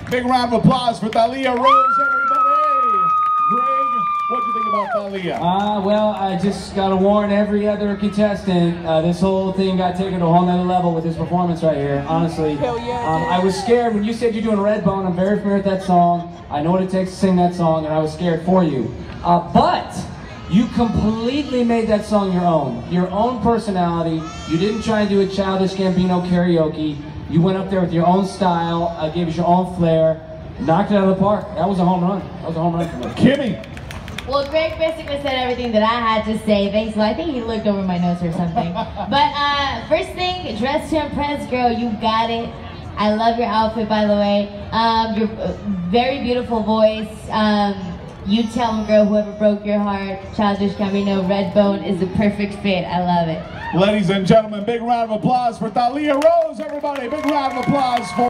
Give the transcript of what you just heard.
Big round of applause for Thalia Rose, everybody. Greg, what'd you think about Thalia? Well, I just got to warn every other contestant, this whole thing got taken to a whole nother level with this performance right here, honestly. Hell yeah, I was scared when you said you're doing Redbone. I'm very familiar with that song. I know what it takes to sing that song, and I was scared for you. But you completely made that song your own personality. You didn't try and do a Childish Gambino karaoke. You went up there with your own style, gave us your own flair, knocked it out of the park. That was a home run. That was a home run for me. Kimmy. Well, Greg basically said everything that I had to say. Thanks. Well, I think he looked over my notes or something. But first thing, dress to impress, girl. You got it. I love your outfit, by the way. Your very beautiful voice. You tell him, girl, whoever broke your heart, Childish Gambino, Redbone is the perfect fit. I love it. Ladies and gentlemen, big round of applause for Thalia Rose, everybody. Big round of applause for